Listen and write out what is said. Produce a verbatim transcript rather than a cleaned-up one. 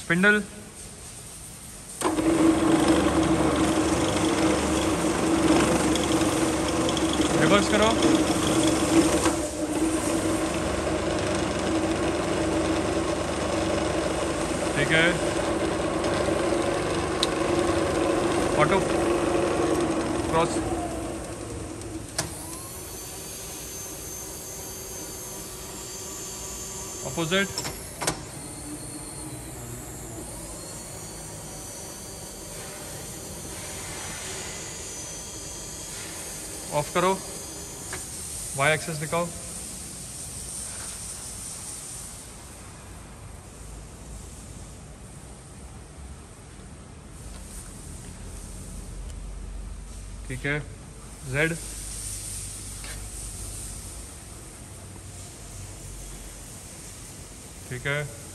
spindle, reverse करो, ठीक है, ऑटो क्रॉस, अपोजिट, ऑफ करो, वाई एक्सेस दिखाओ, ठीक है, जेड, ठीक है,